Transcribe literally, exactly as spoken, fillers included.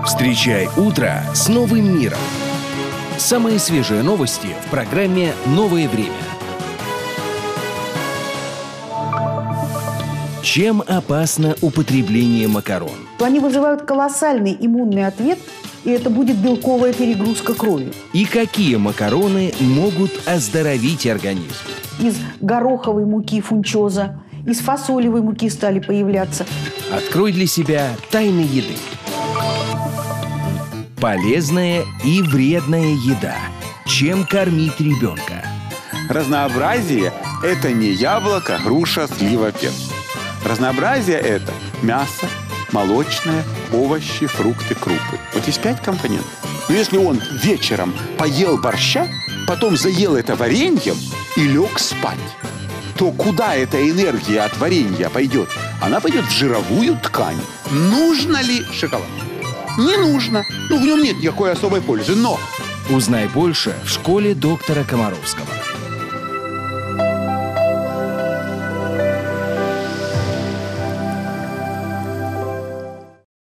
Встречай утро с новым миром. Самые свежие новости в программе «Новое время». Чем опасно употребление макарон? Они вызывают колоссальный иммунный ответ, и это будет белковая перегрузка крови. И какие макароны могут оздоровить организм? Из гороховой муки фунчоза, из фасолевой муки стали появляться. Открой для себя тайны еды. Полезная и вредная еда. Чем кормить ребенка? Разнообразие – это не яблоко, груша, слива, персик. Разнообразие – это мясо, молочное, овощи, фрукты, крупы. Вот есть пять компонентов. Но если он вечером поел борща, потом заел это вареньем и лег спать, то куда эта энергия от варенья пойдет? Она пойдет в жировую ткань. Нужно ли шоколад? Не нужно. Ну, в нем нет никакой особой пользы, но... Узнай больше в школе доктора Комаровского.